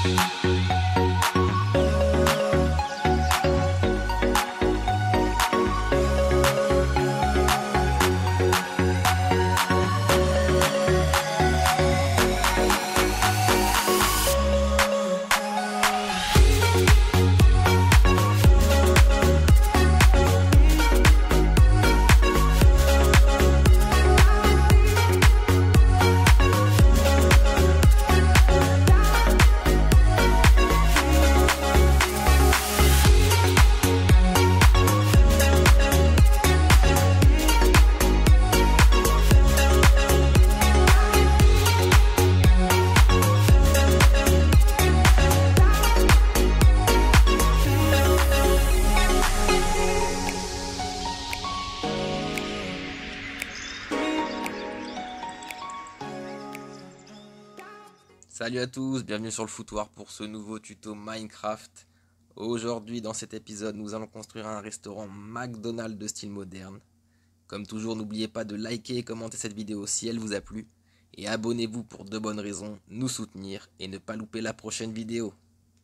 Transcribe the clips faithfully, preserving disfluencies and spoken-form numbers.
Salut à tous, bienvenue sur le foutoir pour ce nouveau tuto Minecraft. Aujourd'hui dans cet épisode nous allons construire un restaurant McDonald's de style moderne. Comme toujours, n'oubliez pas de liker et commenter cette vidéo si elle vous a plu. Et abonnez-vous pour de bonnes raisons, nous soutenir et ne pas louper la prochaine vidéo.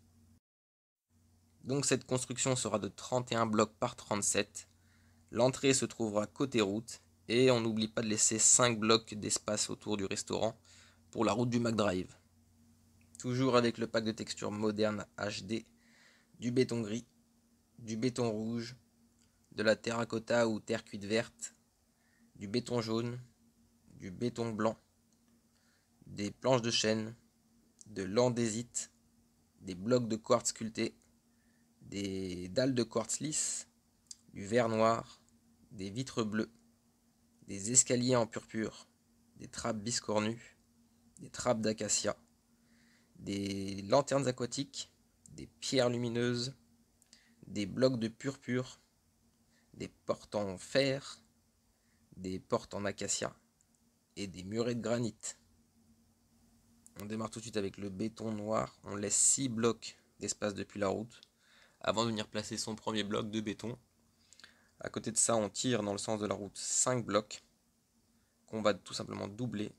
Donc cette construction sera de trente et un blocs par trente-sept. L'entrée se trouvera côté route et on n'oublie pas de laisser cinq blocs d'espace autour du restaurant pour la route du McDrive. Toujours avec le pack de texture moderne H D, du béton gris, du béton rouge, de la terracotta ou terre cuite verte, du béton jaune, du béton blanc, des planches de chêne, de l'andésite, des blocs de quartz sculpté, des dalles de quartz lisse, du verre noir, des vitres bleues, des escaliers en purpure, des trappes biscornues, des trappes d'acacia, des lanternes aquatiques, des pierres lumineuses, des blocs de purpure, des portes en fer, des portes en acacia et des murets de granit. On démarre tout de suite avec le béton noir. On laisse six blocs d'espace depuis la route avant de venir placer son premier bloc de béton. À côté de ça, on tire dans le sens de la route cinq blocs qu'on va tout simplement doubler.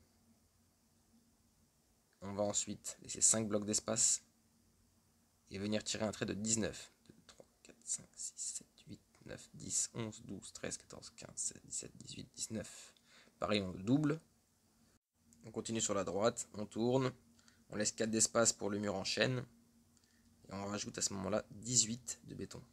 On va ensuite laisser cinq blocs d'espace et venir tirer un trait de dix-neuf. deux, trois, quatre, cinq, six, sept, huit, neuf, dix, onze, douze, treize, quatorze, quinze, seize, dix-sept, dix-huit, dix-neuf. Pareil, on le double. On continue sur la droite, on tourne. On laisse quatre d'espace pour le mur en chêne. Et on rajoute à ce moment-là dix-huit de béton.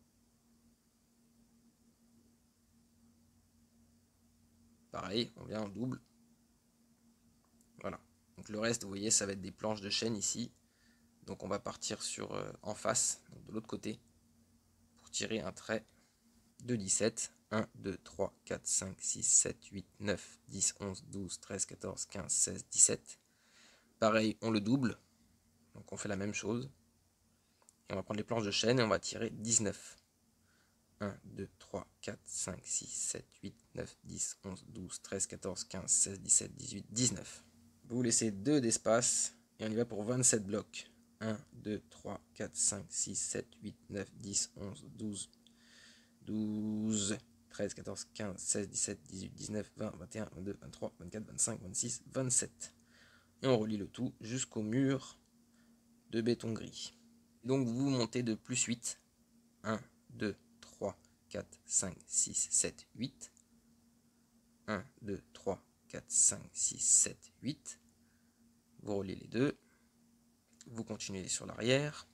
Pareil, on vient en double. Voilà. Donc le reste, vous voyez, ça va être des planches de chêne ici. Donc on va partir sur euh, en face, donc de l'autre côté, pour tirer un trait de dix-sept. un, deux, trois, quatre, cinq, six, sept, huit, neuf, dix, onze, douze, treize, quatorze, quinze, seize, dix-sept. Pareil, on le double. Donc on fait la même chose. Et on va prendre les planches de chêne et on va tirer dix-neuf. un, deux, trois, quatre, cinq, six, sept, huit, neuf, dix, onze, douze, treize, quatorze, quinze, seize, dix-sept, dix-huit, dix-neuf. Vous laissez deux d'espace et on y va pour vingt-sept blocs. un, deux, trois, quatre, cinq, six, sept, huit, neuf, dix, onze, douze, douze, treize, quatorze, quinze, seize, dix-sept, dix-huit, dix-neuf, vingt, vingt et un, vingt-deux, vingt-trois, vingt-quatre, vingt-cinq, vingt-six, vingt-sept. Et on relie le tout jusqu'au mur de béton gris. Donc vous montez de plus huit. un, deux, trois, quatre, cinq, six, sept, huit. un, deux, trois, quatre, cinq, six, sept, huit. Vous reliez les deux. Vous continuez sur l'arrière.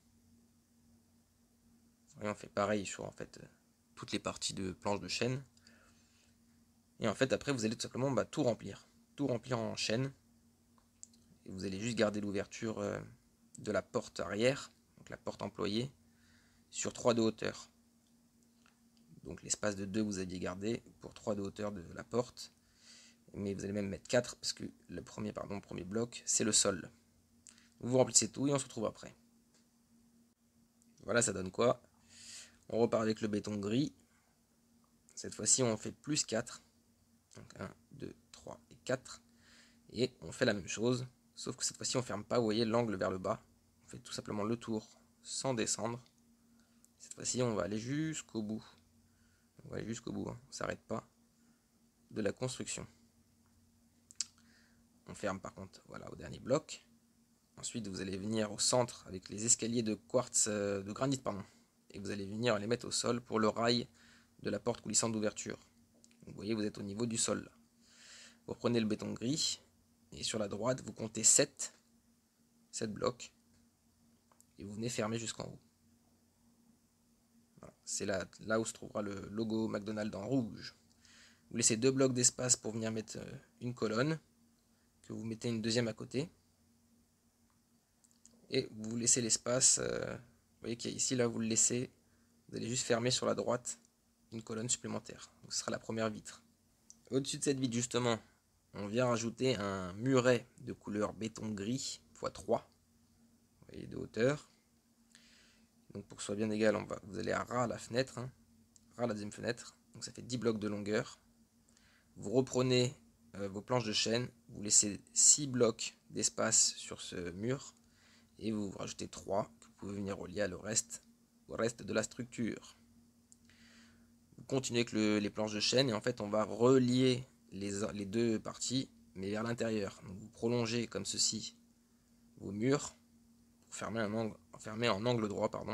Et on fait pareil sur en fait toutes les parties de planches de chêne. Et en fait après vous allez tout simplement bah, tout remplir. Tout remplir en chêne. Et vous allez juste garder l'ouverture euh, de la porte arrière, donc la porte employée, sur trois de hauteur. Donc l'espace de deux vous aviez gardé pour trois de hauteur de la porte. Mais vous allez même mettre quatre parce que le premier, pardon, le premier bloc c'est le sol. Vous remplissez tout et on se retrouve après. Voilà, ça donne quoi? On repart avec le béton gris. Cette fois-ci on fait plus quatre. Donc un, deux, trois et quatre. Et on fait la même chose. Sauf que cette fois-ci on ne ferme pas, vous voyez, l'angle vers le bas. On fait tout simplement le tour sans descendre. Cette fois-ci on va aller jusqu'au bout. On va aller jusqu'au bout, hein. On ne s'arrête pas de la construction. On ferme par contre, voilà, au dernier bloc. Ensuite, vous allez venir au centre avec les escaliers de quartz, euh, de granit, pardon. Et vous allez venir les mettre au sol pour le rail de la porte coulissante d'ouverture. Vous voyez, vous êtes au niveau du sol. Là. Vous prenez le béton gris et sur la droite, vous comptez sept, sept blocs et vous venez fermer jusqu'en haut. Voilà. C'est là, là où se trouvera le logo McDonald's en rouge. Vous laissez deux blocs d'espace pour venir mettre une colonne, que vous mettez une deuxième à côté. Et vous laissez l'espace, euh, vous voyez qu'il y a ici, là vous le laissez, vous allez juste fermer sur la droite une colonne supplémentaire. Donc ce sera la première vitre. Au-dessus de cette vitre justement, on vient rajouter un muret de couleur béton gris fois trois, vous voyez, de hauteur. Donc pour que ce soit bien égal, on va, vous allez à ras la fenêtre, hein, ras la deuxième fenêtre, donc ça fait dix blocs de longueur. Vous reprenez euh, vos planches de chêne, vous laissez six blocs d'espace sur ce mur, et vous rajoutez trois que vous pouvez venir relier à le reste, au reste de la structure. Vous continuez avec le, les planches de chêne et en fait on va relier les, les deux parties mais vers l'intérieur. Donc vous prolongez comme ceci vos murs pour fermer, un angle, fermer en angle droit. Pardon.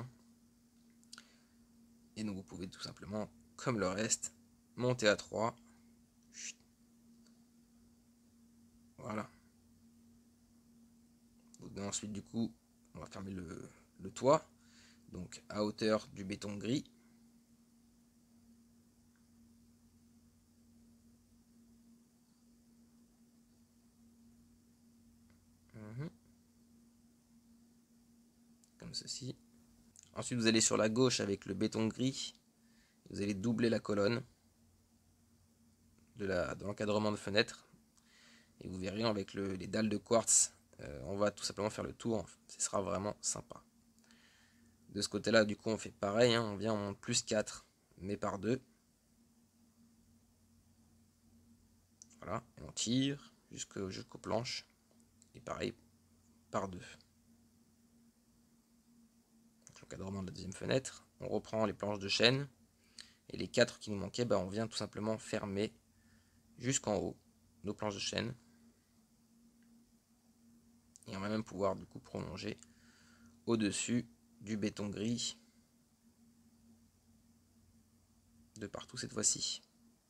Et donc vous pouvez tout simplement, comme le reste, monter à trois. Voilà. Donc ensuite du coup on va fermer le, le toit. Donc à hauteur du béton gris. Mmh. Comme ceci. Ensuite vous allez sur la gauche avec le béton gris. Vous allez doubler la colonne de l'encadrement de, de fenêtre. Et vous verrez avec le, les dalles de quartz, euh, on va tout simplement faire le tour. Ce sera vraiment sympa. De ce côté là du coup on fait pareil, hein, on vient en plus quatre mais par deux. Voilà, et on tire jusqu'aux jusqu'aux planches. Et pareil par deux. L'encadrement de la deuxième fenêtre. On reprend les planches de chêne. Et les quatre qui nous manquaient, bah, on vient tout simplement fermer jusqu'en haut nos planches de chêne. Et on va même pouvoir du coup prolonger au-dessus du béton gris de partout cette fois-ci.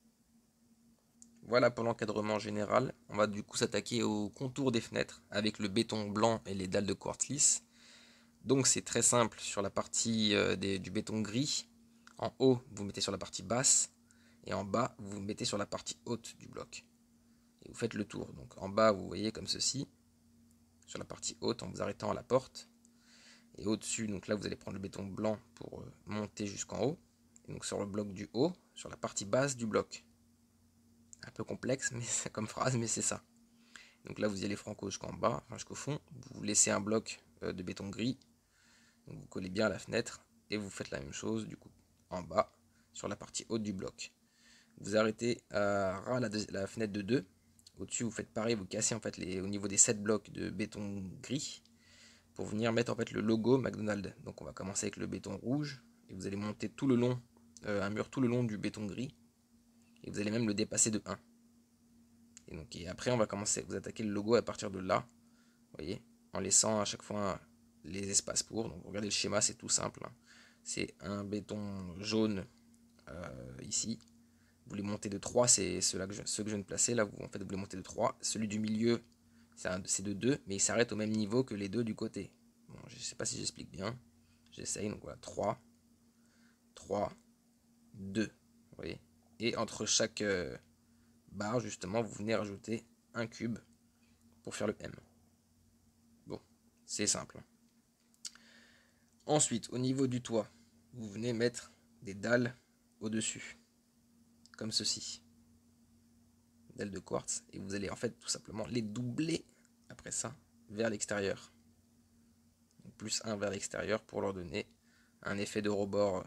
Voilà pour l'encadrement général. On va du coup s'attaquer au contour des fenêtres avec le béton blanc et les dalles de quartz lisse. Donc c'est très simple sur la partie euh, des, du béton gris. En haut, vous mettez sur la partie basse et en bas, vous mettez sur la partie haute du bloc. Et vous faites le tour. Donc en bas, vous voyez comme ceci. Sur la partie haute, en vous arrêtant à la porte. Et au-dessus, donc là, vous allez prendre le béton blanc pour euh, monter jusqu'en haut. Et donc sur le bloc du haut, sur la partie basse du bloc. Un peu complexe mais c'est comme phrase, mais c'est ça. Donc là, vous y allez franco jusqu'en bas, enfin jusqu'au fond. Vous laissez un bloc euh, de béton gris. Donc vous collez bien à la fenêtre. Et vous faites la même chose, du coup, en bas, sur la partie haute du bloc. Vous arrêtez à ras la, la fenêtre de deux. Au-dessus, vous faites pareil, vous cassez en fait les, au niveau des sept blocs de béton gris pour venir mettre en fait le logo McDonald's. Donc on va commencer avec le béton rouge et vous allez monter tout le long, euh, un mur tout le long du béton gris et vous allez même le dépasser de un. Et, donc, et après on va commencer à vous attaquer le logo à partir de là, vous voyez, en laissant à chaque fois les espaces pour. Donc regardez le schéma, c'est tout simple. Hein. C'est un béton jaune euh, ici. Vous les montez de trois, c'est ceux, que je, ceux que je viens de placer. Là, vous, en fait, vous les montez de trois. Celui du milieu, c'est de deux, mais il s'arrête au même niveau que les deux du côté. Bon, je ne sais pas si j'explique bien. J'essaye, donc voilà, trois, trois, deux. Vous voyez. Et entre chaque euh, barre, justement, vous venez rajouter un cube pour faire le M. Bon, c'est simple. Ensuite, au niveau du toit, vous venez mettre des dalles au-dessus. Comme ceci. Dalles de quartz. Et vous allez en fait tout simplement les doubler après ça vers l'extérieur. Plus un vers l'extérieur pour leur donner un effet de rebord.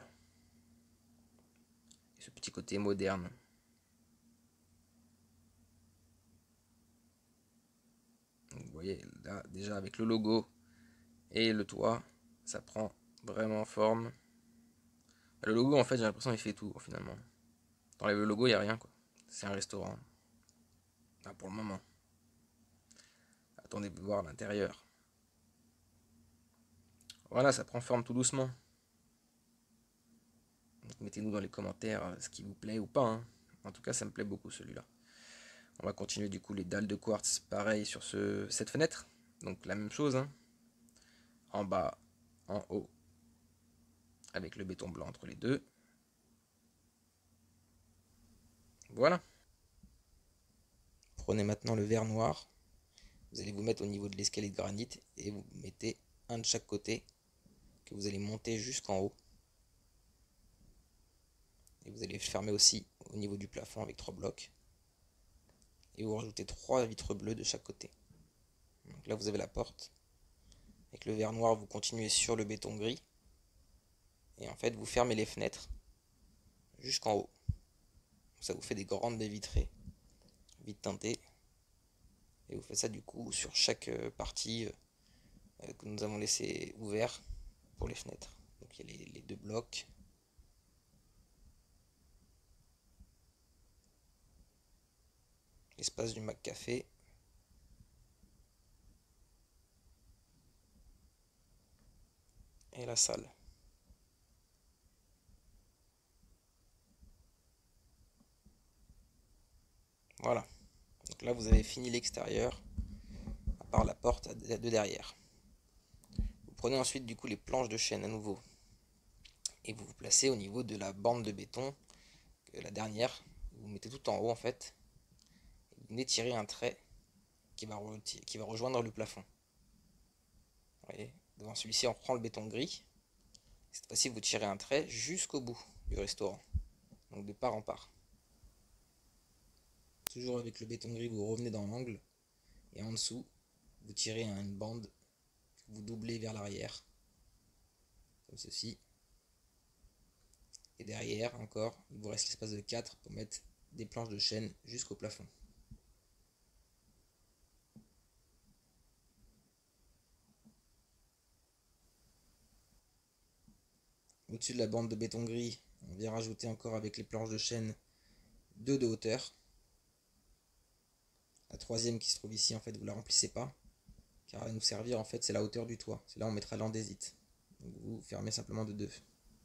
Et ce petit côté moderne. Donc vous voyez là déjà avec le logo et le toit, ça prend vraiment forme. Le logo en fait j'ai l'impression qu'il fait tout finalement. T'enlèves le logo, il n'y a rien quoi. C'est un restaurant. Là pour le moment. Attendez de voir l'intérieur. Voilà, ça prend forme tout doucement. Mettez-nous dans les commentaires ce qui vous plaît ou pas, hein. En tout cas, ça me plaît beaucoup celui-là. On va continuer du coup les dalles de quartz, pareil sur ce, cette fenêtre. Donc la même chose, hein. En bas, en haut, avec le béton blanc entre les deux. Voilà. Prenez maintenant le verre noir. Vous allez vous mettre au niveau de l'escalier de granit et vous mettez un de chaque côté que vous allez monter jusqu'en haut. Et vous allez fermer aussi au niveau du plafond avec trois blocs. Et vous rajoutez trois vitres bleues de chaque côté. Donc là vous avez la porte. Avec le verre noir, vous continuez sur le béton gris. Et en fait, vous fermez les fenêtres jusqu'en haut. Ça vous fait des grandes baies vitrées, vite teintées. Et vous faites ça du coup sur chaque partie que nous avons laissé ouvert pour les fenêtres. Donc il y a les, les deux blocs. L'espace du McCafé. Et la salle. Voilà. Donc là vous avez fini l'extérieur, à part la porte de derrière. Vous prenez ensuite du coup les planches de chêne à nouveau. Et vous vous placez au niveau de la bande de béton, la dernière. Vous mettez tout en haut en fait. Vous venez tirer un trait qui va, qui va rejoindre le plafond. Vous voyez, devant celui-ci on reprend le béton gris. Cette fois-ci vous tirez un trait jusqu'au bout du restaurant. Donc de part en part. Toujours avec le béton gris, vous revenez dans l'angle. Et en dessous, vous tirez une bande que vous doublez vers l'arrière. Comme ceci. Et derrière, encore, il vous reste l'espace de quatre pour mettre des planches de chêne jusqu'au plafond. Au-dessus de la bande de béton gris, on vient rajouter encore avec les planches de chêne deux de hauteur. La troisième qui se trouve ici, en fait, vous ne la remplissez pas. Car elle va nous servir, en fait, c'est la hauteur du toit. C'est là où on mettra l'andésite. Donc vous fermez simplement de deux.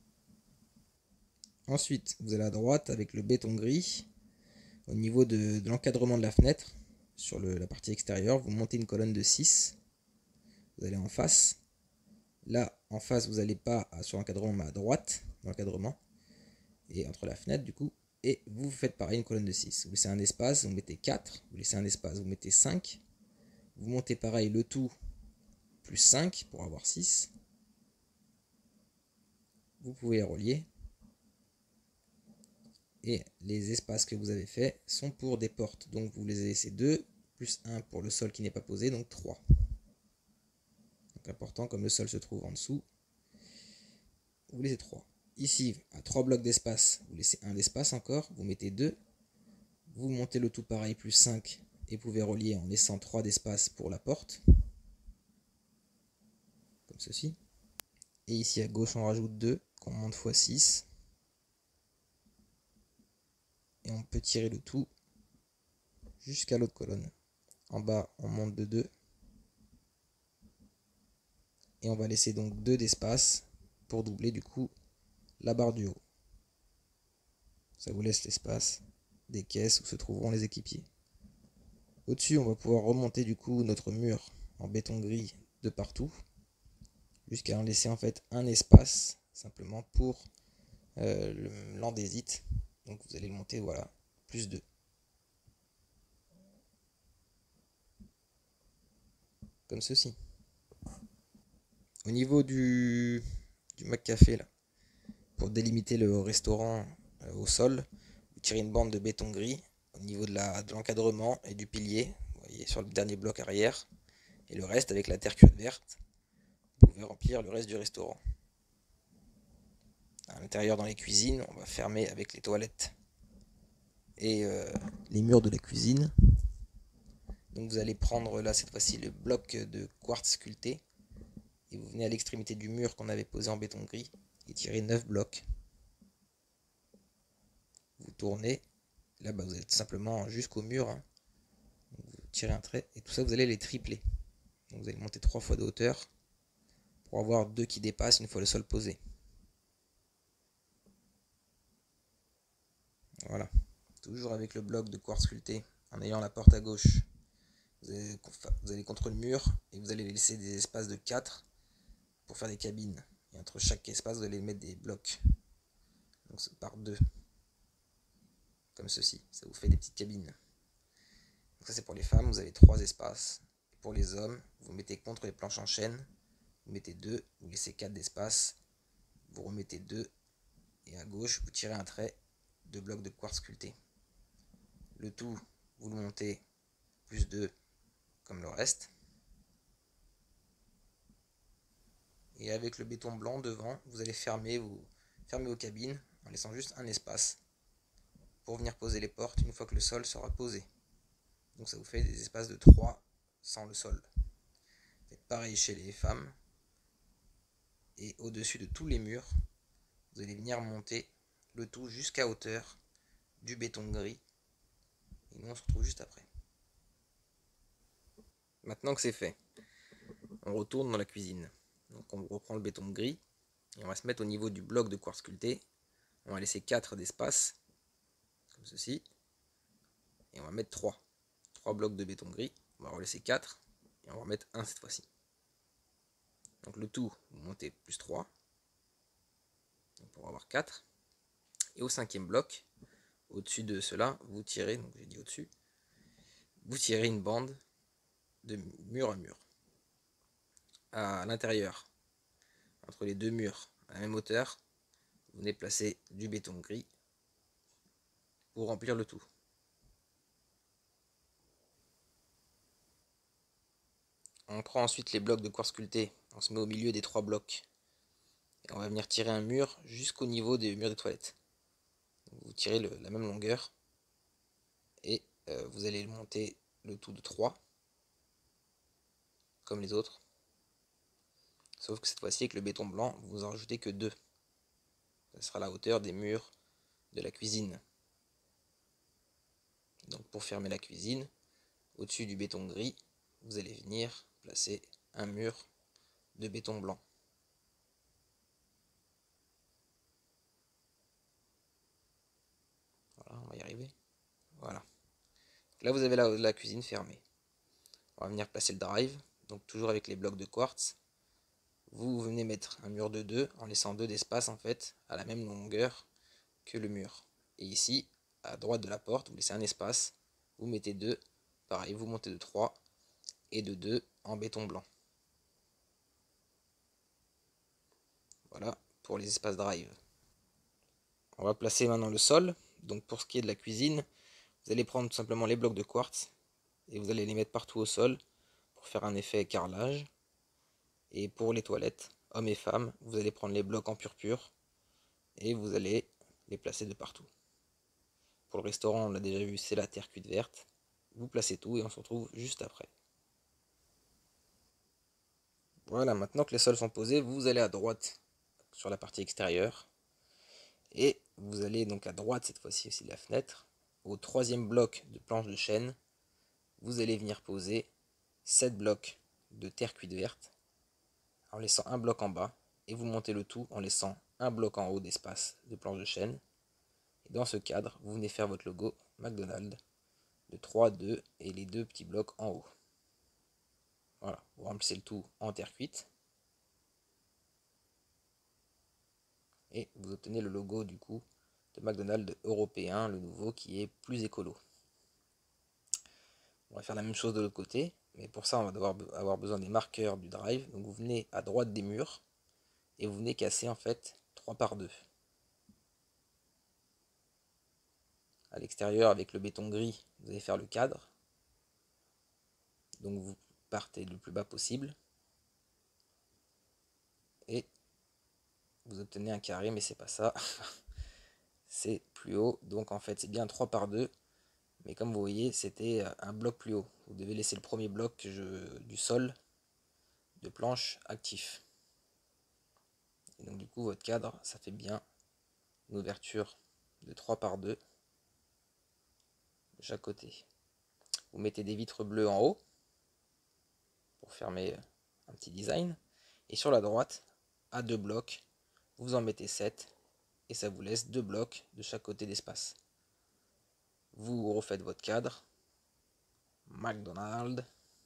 Ensuite, vous allez à droite avec le béton gris. Au niveau de, de l'encadrement de la fenêtre, sur le, la partie extérieure, vous montez une colonne de six. Vous allez en face. Là, en face, vous n'allez pas sur l'encadrement, mais à droite, dans l'encadrement. Et entre la fenêtre, du coup. Et vous faites pareil, une colonne de six. Vous laissez un espace, vous mettez quatre. Vous laissez un espace, vous mettez cinq. Vous montez pareil le tout, plus cinq pour avoir six. Vous pouvez les relier. Et les espaces que vous avez faits sont pour des portes. Donc vous les laissez deux, plus un pour le sol qui n'est pas posé, donc trois. Donc important, comme le sol se trouve en dessous, vous laissez trois. Ici, à trois blocs d'espace, vous laissez un d'espace encore, vous mettez deux. Vous montez le tout pareil, plus cinq, et vous pouvez relier en laissant trois d'espace pour la porte. Comme ceci. Et ici à gauche, on rajoute deux, qu'on monte fois six. Et on peut tirer le tout jusqu'à l'autre colonne. En bas, on monte de deux. Et on va laisser donc deux d'espace pour doubler du coup la barre du haut. Ça vous laisse l'espace des caisses où se trouveront les équipiers. Au-dessus, on va pouvoir remonter du coup notre mur en béton gris de partout, jusqu'à en laisser en fait un espace simplement pour euh, l'andésite. Donc vous allez le monter, voilà, plus deux. Comme ceci. Au niveau du, du McCafé, là, pour délimiter le restaurant euh, au sol, vous tirez une bande de béton gris au niveau de l'encadrement et du pilier, vous voyez, sur le dernier bloc arrière, et le reste avec la terre cuite verte, vous pouvez remplir le reste du restaurant. À l'intérieur, dans les cuisines, on va fermer avec les toilettes et euh, les murs de la cuisine. Donc vous allez prendre là cette fois-ci le bloc de quartz sculpté et vous venez à l'extrémité du mur qu'on avait posé en béton gris et tirez neuf blocs. Vous tournez, là bah, vous êtes simplement jusqu'au mur, hein. Vous tirez un trait et tout ça vous allez les tripler. Donc vous allez monter trois fois de hauteur pour pour avoir deux qui dépassent une fois le sol posé. Voilà, toujours avec le bloc de quartz sculpté, en ayant la porte à gauche, vous allez, vous allez contre le mur et vous allez laisser des espaces de quatre pour faire des cabines. Et entre chaque espace, vous allez mettre des blocs. Donc c'est par deux, comme ceci, ça vous fait des petites cabines. Donc ça c'est pour les femmes, vous avez trois espaces. Et pour les hommes, vous mettez contre les planches en chaîne, vous mettez deux, vous laissez quatre d'espace, vous remettez deux, et à gauche, vous tirez un trait de blocs de quartz sculpté. Le tout, vous le montez plus deux, comme le reste. Et avec le béton blanc devant, vous allez fermer, vous, fermer vos cabines en laissant juste un espace pour venir poser les portes une fois que le sol sera posé. Donc ça vous fait des espaces de trois sans le sol. Faites pareil chez les femmes. Et au-dessus de tous les murs, vous allez venir monter le tout jusqu'à hauteur du béton gris. Et nous on se retrouve juste après. Maintenant que c'est fait, on retourne dans la cuisine. Donc on reprend le béton gris et on va se mettre au niveau du bloc de quartz sculpté. On va laisser quatre d'espace, comme ceci. Et on va mettre trois. trois blocs de béton gris. On va relaisser quatre et on va remettre un cette fois-ci. Donc le tout, vous montez plus trois. Donc pour avoir quatre. Et au cinquième bloc, au-dessus de cela, vous tirez, donc j'ai dit au-dessus, vous tirez une bande de mur à mur. À l'intérieur, entre les deux murs, à la même hauteur, vous venez placer du béton gris pour remplir le tout. On prend ensuite les blocs de quartz sculpté, on se met au milieu des trois blocs. Et on va venir tirer un mur jusqu'au niveau des murs des toilettes. Donc vous tirez le, la même longueur et euh, vous allez monter le tout de trois, comme les autres. Sauf que cette fois-ci, avec le béton blanc, vous en rajoutez que deux. Ça sera la hauteur des murs de la cuisine. Donc pour fermer la cuisine, au-dessus du béton gris, vous allez venir placer un mur de béton blanc. Voilà, on va y arriver. Voilà. Là, vous avez la, la cuisine fermée. On va venir placer le drive, donc toujours avec les blocs de quartz. Vous venez mettre un mur de deux en laissant deux d'espace en fait à la même longueur que le mur. Et ici, à droite de la porte, vous laissez un espace, vous mettez deux, pareil, vous montez de trois et de deux en béton blanc. Voilà pour les espaces drive. On va placer maintenant le sol. Donc pour ce qui est de la cuisine, vous allez prendre tout simplement les blocs de quartz et vous allez les mettre partout au sol pour faire un effet carrelage. Et pour les toilettes, hommes et femmes, vous allez prendre les blocs en purpure et vous allez les placer de partout. Pour le restaurant, on l'a déjà vu, c'est la terre cuite verte. Vous placez tout et on se retrouve juste après. Voilà, maintenant que les sols sont posés, vous allez à droite sur la partie extérieure. Et vous allez donc à droite cette fois-ci aussi de la fenêtre. Au troisième bloc de planche de chêne, vous allez venir poser sept blocs de terre cuite verte en laissant un bloc en bas. Et vous montez le tout en laissant un bloc en haut d'espace de planche de chêne. Et dans ce cadre, vous venez faire votre logo McDonald's de trois, deux et les deux petits blocs en haut. Voilà, vous remplissez le tout en terre cuite. Et vous obtenez le logo du coup de McDonald's européen, le nouveau qui est plus écolo. On va faire la même chose de l'autre côté, mais pour ça on va devoir avoir besoin des marqueurs du drive. Donc vous venez à droite des murs et vous venez casser en fait trois par deux. À l'extérieur avec le béton gris, vous allez faire le cadre. Donc vous partez le plus bas possible et vous obtenez un carré, mais c'est pas ça. C'est plus haut, donc en fait c'est bien trois par deux, mais comme vous voyez c'était un bloc plus haut. Vous devez laisser le premier bloc je, du sol de planche actif. Et donc du coup votre cadre ça fait bien une ouverture de trois par deux de chaque côté. Vous mettez des vitres bleues en haut pour fermer un petit design Et sur la droite, à deux blocs, vous en mettez sept. Et ça vous laisse deux blocs de chaque côté d'espace. Vous refaites votre cadre. McDonald's.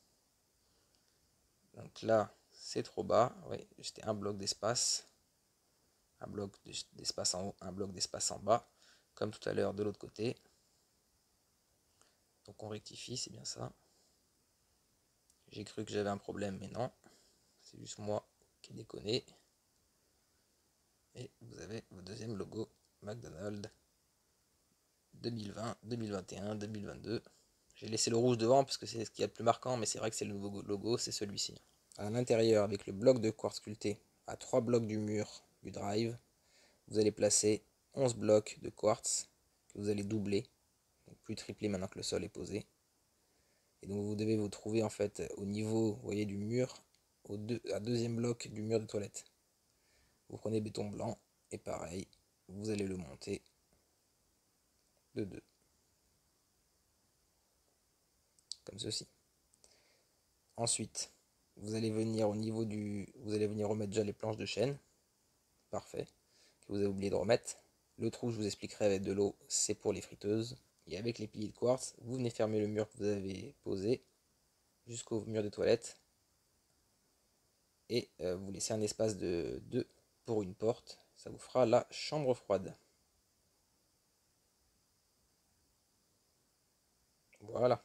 Donc là, c'est trop bas. Oui, j'étais un bloc d'espace. Un bloc d'espace en haut, un bloc d'espace en bas. Comme tout à l'heure de l'autre côté. Donc on rectifie, c'est bien ça. J'ai cru que j'avais un problème, mais non. C'est juste moi qui ai déconné. Et vous avez votre deuxième logo McDonald's deux mille vingt, deux mille vingt et un, deux mille vingt-deux. J'ai laissé le rouge devant parce que c'est ce qu'il y a de plus marquant, mais c'est vrai que c'est le nouveau logo, c'est celui-ci. À l'intérieur, avec le bloc de quartz sculpté à trois blocs du mur du drive, vous allez placer onze blocs de quartz que vous allez doubler, donc plus tripler maintenant que le sol est posé. Et donc vous devez vous trouver en fait au niveau, vous voyez, du mur, au deux, à deuxième bloc du mur de toilette. Vous prenez béton blanc et pareil, vous allez le monter de deux. Comme ceci. Ensuite, vous allez venir au niveau du... Vous allez venir remettre déjà les planches de chêne. Parfait. Que vous avez oublié de remettre. Le trou, je vous expliquerai avec de l'eau, c'est pour les friteuses. Et avec les piliers de quartz, vous venez fermer le mur que vous avez posé jusqu'au mur des toilettes. Et euh, vous laissez un espace de deux pour une porte. Ça vous fera la chambre froide. Voilà.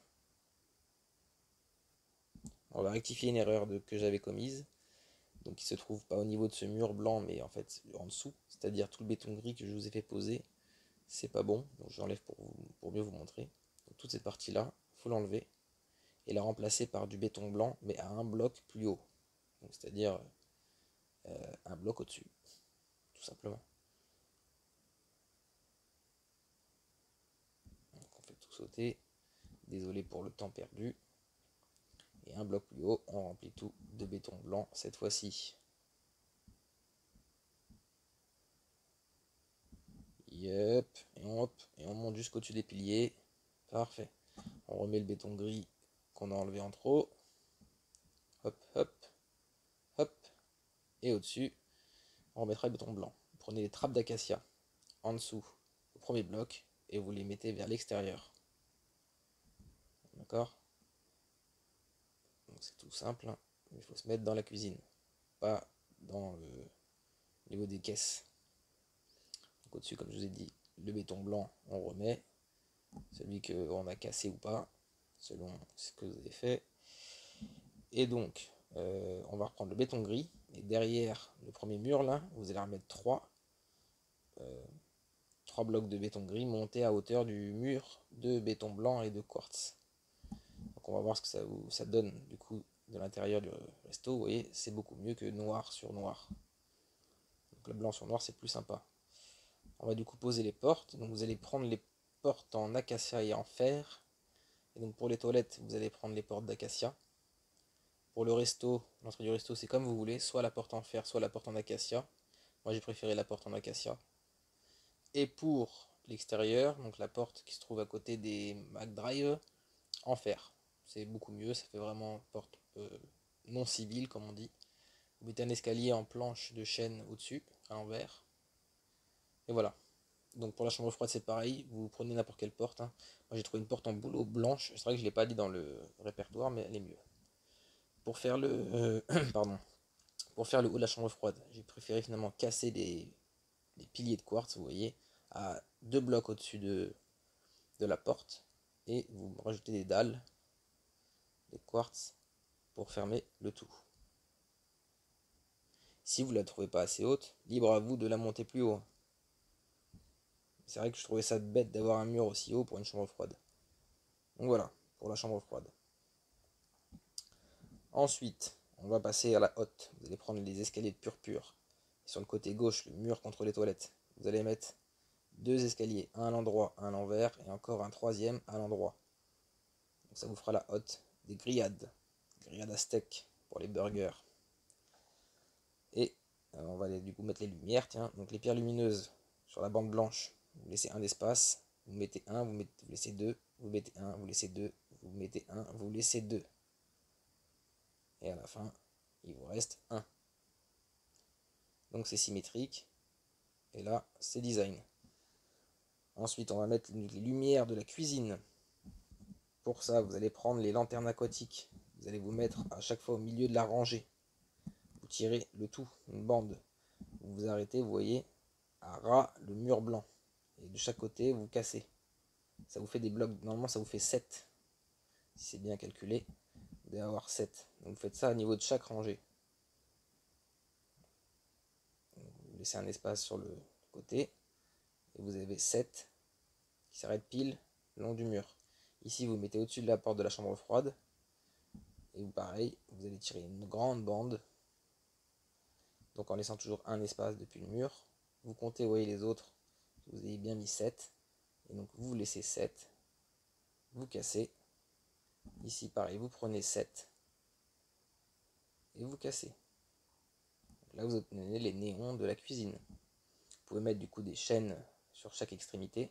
On va rectifier une erreur de, que j'avais commise. Donc il se trouve pas au niveau de ce mur blanc, mais en fait en dessous. C'est-à-dire tout le béton gris que je vous ai fait poser. C'est pas bon. Donc j'enlève pour, pour mieux vous montrer. Donc toute cette partie-là, il faut l'enlever. Et la remplacer par du béton blanc, mais à un bloc plus haut. C'est-à-dire euh, un bloc au-dessus. Tout simplement. Donc on fait tout sauter. Désolé pour le temps perdu. Et un bloc plus haut, on remplit tout de béton blanc cette fois-ci. Yep, et on, hop, et on monte jusqu'au-dessus des piliers. Parfait. On remet le béton gris qu'on a enlevé en trop. Hop, hop, hop. Et au-dessus, on remettra le béton blanc. Vous prenez les trappes d'acacia en dessous au premier bloc et vous les mettez vers l'extérieur. D'accord? Donc c'est tout simple, hein. Il faut se mettre dans la cuisine, pas dans le niveau des caisses. Donc au-dessus, comme je vous ai dit, le béton blanc, on remet. Celui qu'on a cassé ou pas, selon ce que vous avez fait. Et donc, euh, on va reprendre le béton gris. Et derrière le premier mur, là, vous allez remettre trois, euh, trois blocs de béton gris montés à hauteur du mur de béton blanc et de quartz. Donc on va voir ce que ça, vous, ça donne du coup de l'intérieur du resto. Vous voyez, c'est beaucoup mieux que noir sur noir. Donc le blanc sur noir, c'est plus sympa. On va du coup poser les portes. Donc vous allez prendre les portes en acacia et en fer. Et donc pour les toilettes, vous allez prendre les portes d'acacia. Pour le resto, l'entrée du resto, c'est comme vous voulez, soit la porte en fer, soit la porte en acacia. Moi j'ai préféré la porte en acacia. Et pour l'extérieur, donc la porte qui se trouve à côté des McDrive, en fer. C'est beaucoup mieux, ça fait vraiment porte euh, non civile comme on dit. Vous mettez un escalier en planche de chêne au-dessus, à l'envers. Et voilà. Donc pour la chambre froide c'est pareil, vous prenez n'importe quelle porte, hein. Moi j'ai trouvé une porte en bouleau blanche, c'est vrai que je ne l'ai pas dit dans le répertoire, mais elle est mieux. Pour faire le, euh, pardon, pour faire le haut de la chambre froide, j'ai préféré finalement casser les, les piliers de quartz, vous voyez, à deux blocs au-dessus de, de la porte, et vous rajoutez des dalles de quartz pour fermer le tout. Si vous ne la trouvez pas assez haute, libre à vous de la monter plus haut. C'est vrai que je trouvais ça bête d'avoir un mur aussi haut pour une chambre froide. Donc voilà, pour la chambre froide. Ensuite, on va passer à la hotte. Vous allez prendre les escaliers de purpure. Sur le côté gauche, le mur contre les toilettes. Vous allez mettre deux escaliers, un à l'endroit, un à l'envers, et encore un troisième à l'endroit. Donc ça vous fera la hotte. Des grillades. Grillades à steak pour les burgers. Et euh, on va aller, du coup mettre les lumières. Tiens, donc les pierres lumineuses sur la bande blanche. Vous laissez un espace. Vous mettez un, vous, mettez, vous laissez deux. Vous mettez un, vous laissez deux. Vous mettez un, vous laissez deux. Et à la fin, il vous reste un. donc c'est symétrique. Et là, c'est design. Ensuite, on va mettre les lumières de la cuisine. Pour ça, vous allez prendre les lanternes aquatiques. Vous allez vous mettre à chaque fois au milieu de la rangée. Vous tirez le tout, une bande. Vous vous arrêtez, vous voyez, à ras le mur blanc. Et de chaque côté, vous cassez. Ça vous fait des blocs. Normalement, ça vous fait sept. Si c'est bien calculé, vous devez avoir sept. Donc vous faites ça au niveau de chaque rangée. Vous laissez un espace sur le côté. Et vous avez sept qui s'arrêtent pile le long du mur. Ici, vous mettez au-dessus de la porte de la chambre froide. Et vous, pareil, vous allez tirer une grande bande. Donc en laissant toujours un espace depuis le mur. Vous comptez, vous voyez les autres. Vous avez bien mis sept. Et donc vous laissez sept. Vous cassez. Ici, pareil, vous prenez sept. Et vous cassez. Donc là, vous obtenez les néons de la cuisine. Vous pouvez mettre du coup des chaînes sur chaque extrémité.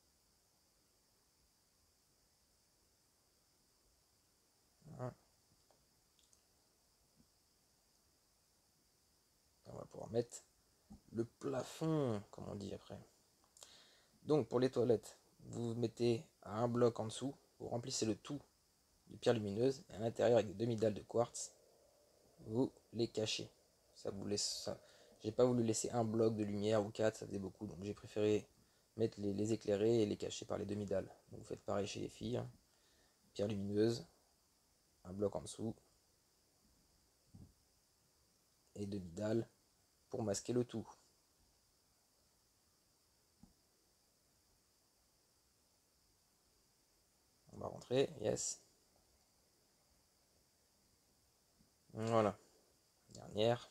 Voilà. On va pouvoir mettre le plafond, comme on dit après. Donc pour les toilettes, vous mettez à un bloc en dessous, vous remplissez le tout de pierre lumineuse, et à l'intérieur avec des demi-dalles de quartz, vous les cachez. Ça vous laisse ça. J'ai pas voulu laisser un bloc de lumière ou quatre, ça faisait beaucoup, donc j'ai préféré mettre les, les éclairer et les cacher par les demi-dalles. Donc vous faites pareil chez les filles, hein. Pierre lumineuse, un bloc en dessous, et demi-dalles pour masquer le tout. On va rentrer, yes. Voilà, dernière.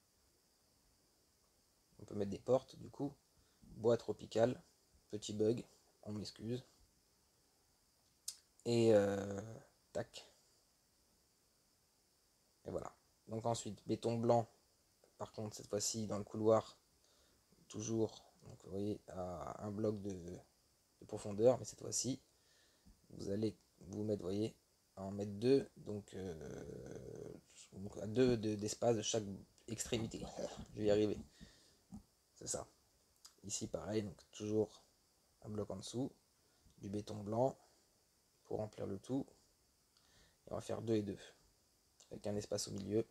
On peut mettre des portes du coup. Bois tropical, petit bug, on m'excuse. Et euh, tac. Et voilà. Donc ensuite, béton blanc. Par contre, cette fois-ci, dans le couloir, toujours, donc vous voyez, à un bloc de, de profondeur. Mais cette fois-ci, vous allez vous mettre, vous voyez, en mettre deux. Donc, euh, donc à deux d'espace de chaque extrémité. Je vais y arriver. C'est ça. Ici, pareil, donc toujours un bloc en dessous. Du béton blanc pour remplir le tout. Et on va faire deux et deux. Avec un espace au milieu.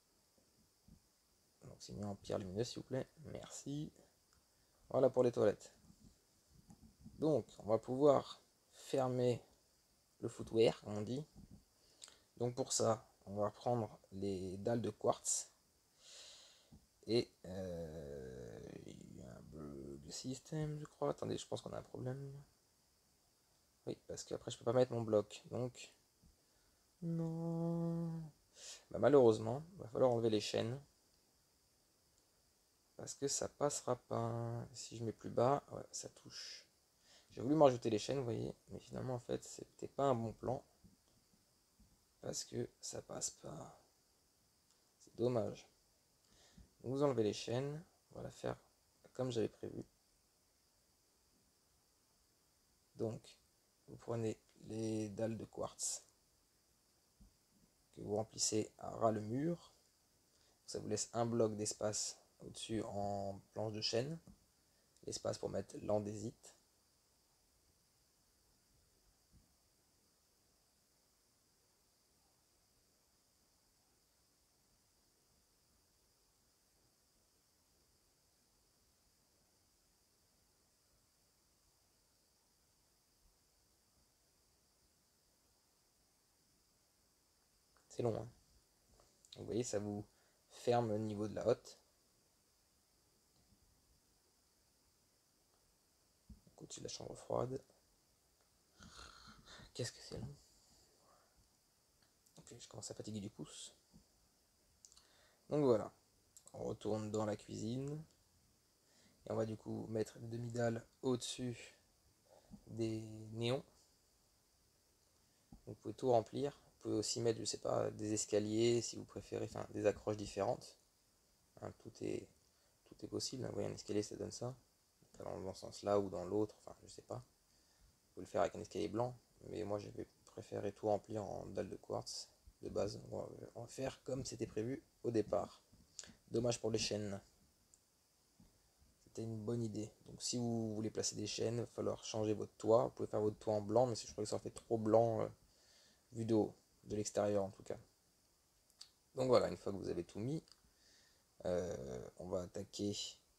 Donc c'est mis en pierre lumineuse s'il vous plaît. Merci. Voilà pour les toilettes. Donc on va pouvoir fermer le footwear, comme on dit. Donc pour ça, on va prendre les dalles de quartz. Et euh, il y a un bug de système, je crois. Attendez, je pense qu'on a un problème. Oui, parce qu'après je peux pas mettre mon bloc. Donc non. Bah, malheureusement, il va falloir enlever les chaînes. Parce que ça passera pas. Si je mets plus bas, ouais, ça touche. J'ai voulu me rajouter les chaînes, vous voyez, mais finalement en fait c'était pas un bon plan. Parce que ça passe pas. C'est dommage. Donc vous enlevez les chaînes. On va la faire comme j'avais prévu. Donc vous prenez les dalles de quartz que vous remplissez à ras le mur. Ça vous laisse un bloc d'espace au-dessus en planche de chêne. L'espace pour mettre l'andésite. C'est long, hein. Vous voyez, ça vous ferme au niveau de la hotte. Au-dessus de la chambre froide. Qu'est-ce que c'est long. Ok, je commence à fatiguer du pouce. Donc voilà, on retourne dans la cuisine. Et on va du coup mettre une demi-dalle au-dessus des néons. Donc vous pouvez tout remplir. Vous pouvez aussi mettre, je sais pas, des escaliers si vous préférez, enfin des accroches différentes. Hein, tout est tout est possible. Vous voyez, un escalier ça donne ça. Pas dans le sens là ou dans l'autre, enfin je sais pas. Vous pouvez le faire avec un escalier blanc, mais moi j'ai préféré tout remplir en dalle de quartz de base. On va, on va faire comme c'était prévu au départ. Dommage pour les chaînes. c'était une bonne idée. Donc si vous voulez placer des chaînes, il va falloir changer votre toit. Vous pouvez faire votre toit en blanc, mais je crois que ça en fait trop blanc euh, vu de haut, de l'extérieur en tout cas. Donc voilà, une fois que vous avez tout mis, euh, on va attaquer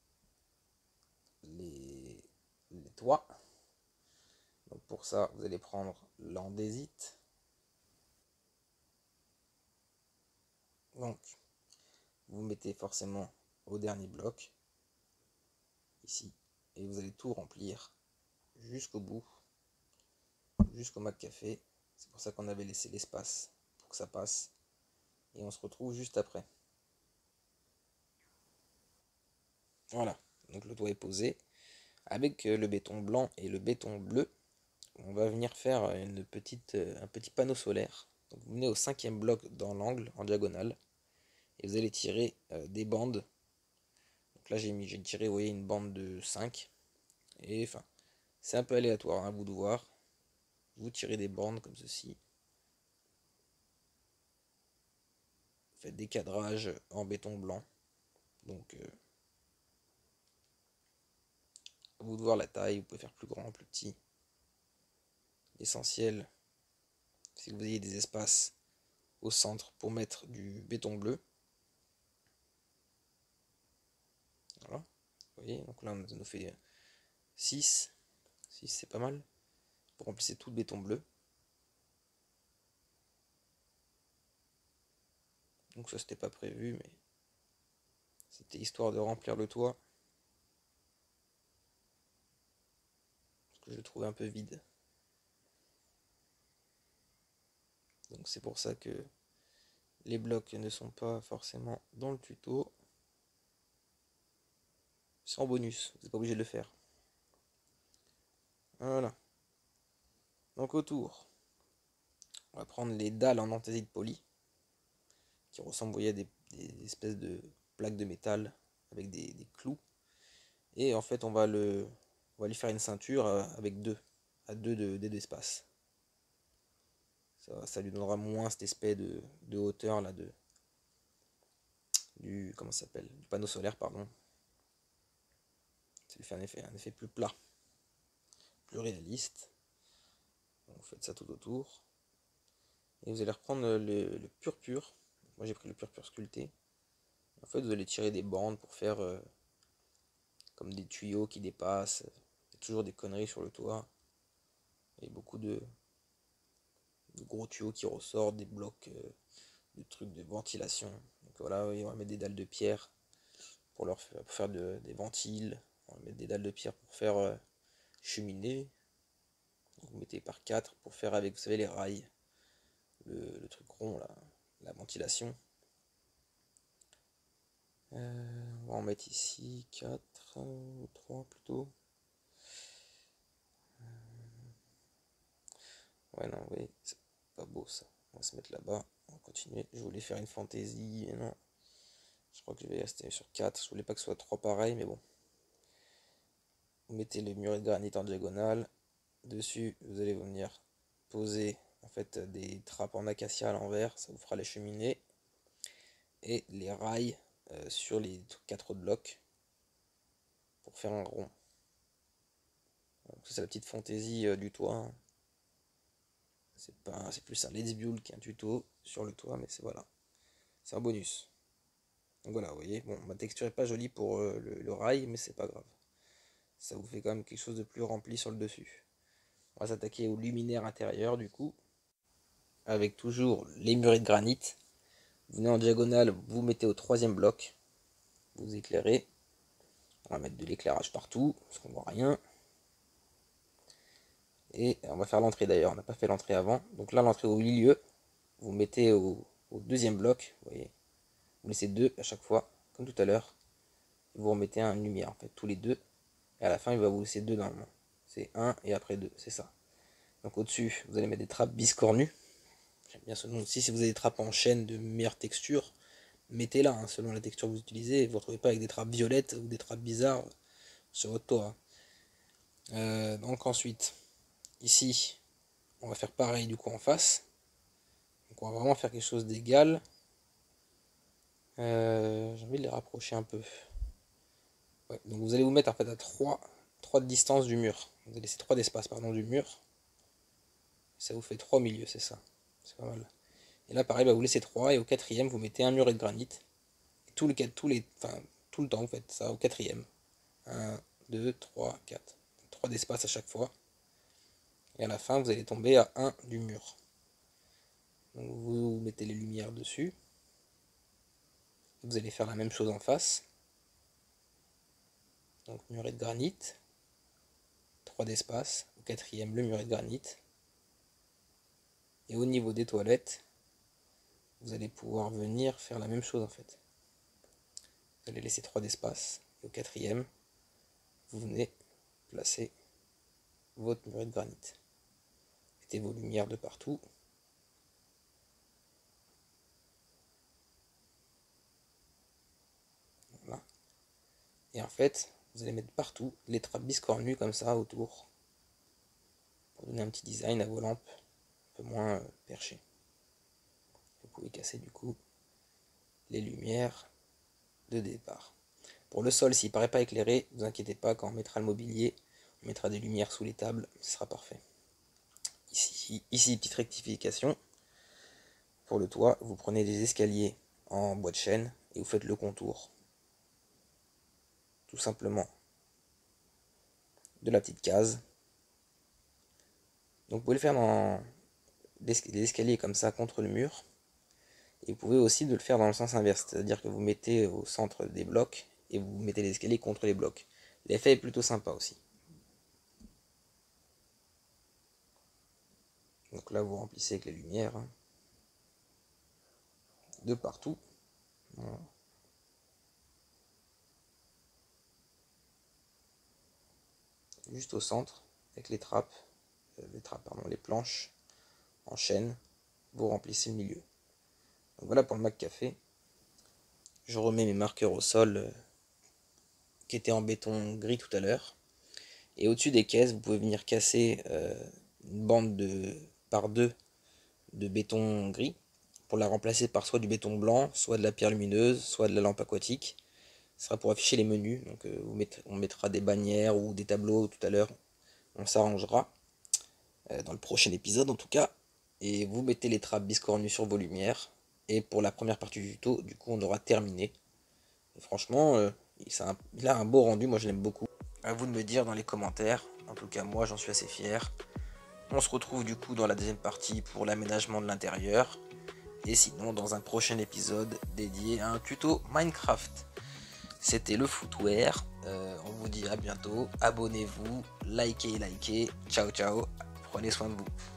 les, les toits. Donc pour ça, vous allez prendre l'andésite. Donc, vous mettez forcément au dernier bloc, ici, et vous allez tout remplir jusqu'au bout, jusqu'au McCafé. C'est pour ça qu'on avait laissé l'espace pour que ça passe. Et on se retrouve juste après. Voilà, donc le toit est posé. Avec le béton blanc et le béton bleu, on va venir faire une petite, un petit panneau solaire. Donc vous venez au cinquième bloc dans l'angle, en diagonale, et vous allez tirer euh, des bandes. Donc là j'ai mis, j'ai tiré, vous voyez, une bande de cinq. Et enfin, c'est un peu aléatoire, hein, à vous de voir. Vous tirez des bandes comme ceci. Faites des cadrages en béton blanc. Donc euh, à vous de voir la taille, vous pouvez faire plus grand, plus petit. L'essentiel, c'est que vous ayez des espaces au centre pour mettre du béton bleu. Voilà, vous voyez, donc là on nous fait six. six c'est pas mal. Pour remplacer tout le béton bleu. Donc ça c'était pas prévu, mais c'était histoire de remplir le toit. Parce que je le trouvais un peu vide. Donc c'est pour ça que les blocs ne sont pas forcément dans le tuto. C'est en bonus, vous n'êtes pas obligé de le faire. Voilà. Donc autour, on va prendre les dalles en andésite poli, qui ressemblent, vous voyez, à des, des espèces de plaques de métal avec des, des clous. Et en fait, on va, le, on va lui faire une ceinture avec deux, à deux d'espace. Ça, ça lui donnera moins cet aspect de, de hauteur là, de, du, comment ça s'appelle, du panneau solaire, pardon. Ça lui fait un effet, un effet plus plat, plus réaliste. Donc vous faites ça tout autour. Et vous allez reprendre le, le purpure. Moi j'ai pris le purpure sculpté. En fait vous allez tirer des bandes pour faire euh, comme des tuyaux qui dépassent. Il y a toujours des conneries sur le toit. Il y a beaucoup de, de gros tuyaux qui ressortent, des blocs, euh, de trucs de ventilation. Donc voilà, on va mettre des dalles de pierre pour, leur faire, pour faire de, des ventiles. On va mettre des dalles de pierre pour faire euh, cheminée. Donc vous mettez par quatre pour faire avec, vous savez, les rails. Le, le truc rond là, la ventilation. Euh, on va en mettre ici quatre ou trois plutôt. Ouais, non, oui, c'est pas beau ça. On va se mettre là-bas. On va continuer. Je voulais faire une fantaisie, mais non. Je crois que je vais rester sur quatre. Je voulais pas que ce soit trois pareils, mais bon. Vous mettez le muret de granit en diagonale. Dessus, vous allez venir poser en fait des trappes en acacia à l'envers. Ça vous fera les cheminées. Et les rails euh, sur les quatre autres blocs pour faire un rond. Donc, c'est la petite fantaisie euh, du toit. C'est pas, c'est plus un let's build qu'un tuto sur le toit, mais c'est voilà. C'est un bonus. Donc voilà, vous voyez, bon, ma texture est pas jolie pour euh, le, le rail, mais c'est pas grave. Ça vous fait quand même quelque chose de plus rempli sur le dessus. On va s'attaquer au luminaire intérieur du coup. Avec toujours les murets de granit. Vous venez en diagonale, vous mettez au troisième bloc. Vous éclairez. On va mettre de l'éclairage partout, parce qu'on voit rien. Et on va faire l'entrée d'ailleurs, on n'a pas fait l'entrée avant. Donc là, l'entrée au milieu, vous mettez au, au deuxième bloc, vous voyez. Vous laissez deux à chaque fois, comme tout à l'heure. Vous remettez un lumière, en fait, tous les deux. Et à la fin, il va vous laisser deux normalement. C'est un et après deux, c'est ça. Donc au-dessus, vous allez mettre des trappes biscornues. J'aime bien ce nom aussi. Si vous avez des trappes en chaîne de meilleure texture, mettez-la, hein, selon la texture que vous utilisez. Vous ne retrouvez pas avec des trappes violettes ou des trappes bizarres sur votre toit. Euh, donc ensuite, ici, on va faire pareil du coup en face. Donc on va vraiment faire quelque chose d'égal. Euh, j'ai envie de les rapprocher un peu. Ouais, donc vous allez vous mettre en fait à trois, trois de distance du mur. Vous allez laisser trois d'espace pardon du mur. Ça vous fait trois au milieu, c'est ça. C'est pas mal. Et là pareil, bah, vous laissez trois et au quatrième vous mettez un muret de granit. Et tout, le, tout, les, enfin, tout le temps vous faites ça au quatrième. un, deux, trois, quatre. trois d'espace à chaque fois. Et à la fin vous allez tomber à un du mur. Donc vous mettez les lumières dessus. Vous allez faire la même chose en face. Donc muret de granit. trois d'espace. Au quatrième le muret de granit. Et au niveau des toilettes, vous allez pouvoir venir faire la même chose en fait. Vous allez laisser trois d'espace. Et au quatrième, vous venez placer votre muret de granit. Mettez vos lumières de partout. Voilà. Et en fait, vous allez mettre partout les trappes biscornues comme ça autour. Pour donner un petit design à vos lampes un peu moins euh, perchées. Vous pouvez casser du coup les lumières de départ. Pour le sol, s'il ne paraît pas éclairé, ne vous inquiétez pas, quand on mettra le mobilier, on mettra des lumières sous les tables, ce sera parfait. Ici, ici petite rectification. Pour le toit, vous prenez des escaliers en bois de chêne et vous faites le contour. Tout simplement de la petite case. Donc vous pouvez le faire dans des escaliers comme ça contre le mur. Et vous pouvez aussi de le faire dans le sens inverse, c'est-à-dire que vous mettez au centre des blocs et vous mettez les escaliers contre les blocs. L'effet est plutôt sympa aussi. Donc là vous remplissez avec les lumières hein, de partout. Voilà. Juste au centre, avec les trappes, euh, les trappes, pardon, les planches en chaîne, vous remplissez le milieu. Donc voilà pour le McCafé. Je remets mes marqueurs au sol euh, qui étaient en béton gris tout à l'heure. Et au-dessus des caisses, vous pouvez venir casser euh, une bande de par deux de béton gris pour la remplacer par soit du béton blanc, soit de la pierre lumineuse, soit de la lampe aquatique. Ce sera pour afficher les menus. Donc euh, vous mettez, on mettra des bannières ou des tableaux tout à l'heure. On s'arrangera euh, dans le prochain épisode en tout cas. Et vous mettez les trappes biscornues sur vos lumières. Et pour la première partie du tuto, du coup on aura terminé. Et franchement, euh, un, il a un beau rendu, moi je l'aime beaucoup. À vous de me dire dans les commentaires. En tout cas moi j'en suis assez fier. On se retrouve du coup dans la deuxième partie pour l'aménagement de l'intérieur. Et sinon dans un prochain épisode dédié à un tuto Minecraft. C'était le footwear. Euh, on vous dit à bientôt. Abonnez-vous, likez, likez. Ciao ciao. Prenez soin de vous.